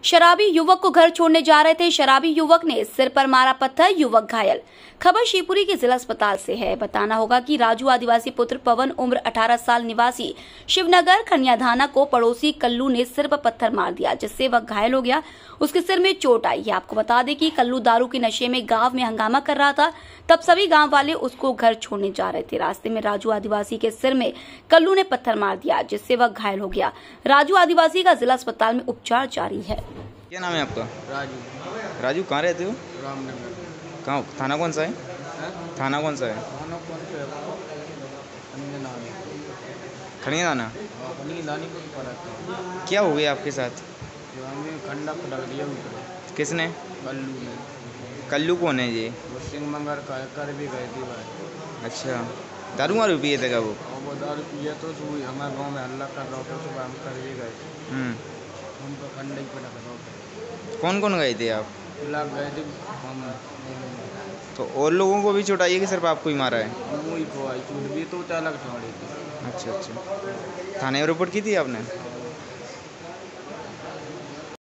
शराबी युवक को घर छोड़ने जा रहे थे। शराबी युवक ने सिर पर मारा पत्थर, युवक घायल। खबर शिवपुरी के जिला अस्पताल से है। बताना होगा कि राजू आदिवासी पुत्र पवन उम्र 18 साल निवासी शिवनगर खनियाधाना को पड़ोसी कल्लू ने सिर पर पत्थर मार दिया, जिससे वह घायल हो गया। उसके सिर में चोट आई है। आपको बता दें कि कल्लू दारू के नशे में गांव में हंगामा कर रहा था। तब सभी गांव वाले उसको घर छोड़ने जा रहे थे। रास्ते में राजू आदिवासी के सिर में कल्लू ने पत्थर मार दिया, जिससे वह घायल हो गया। राजू आदिवासी का जिला अस्पताल में उपचार जारी है। क्या नाम है आपका? राजू। राजू, कहाँ रहते हो? रामनगर। कहाँ? थाना कौन सा है? थाना कौन सा है? थाना कौन सा है? खनियाधाना। खनियाधानी को पड़ा था। क्या हो गया आपके साथ? जो हमें खंडा पटक दिया ऊपर। किसने? कल्लू ने। कल्लू कौन है ये? वो सिंह मंगर कर भी गए थे भाई। अच्छा, दारू वारू पिए थे क्या वो? और वो दारू पिए तो हमारे गाँव में हल्ला कर रहा था, सुबह हम कर भी गए। हमको खंडा ही पटक रहा था। कौन कौन गए थे आप? खिलाफ गए थे हम। तो और लोगों को भी चोट आई है कि सिर्फ आपको ही मारा है? मुँह ही को आई चोट भी तो अलग छोड़ी थी। अच्छा, थाने में रिपोर्ट की थी आपने?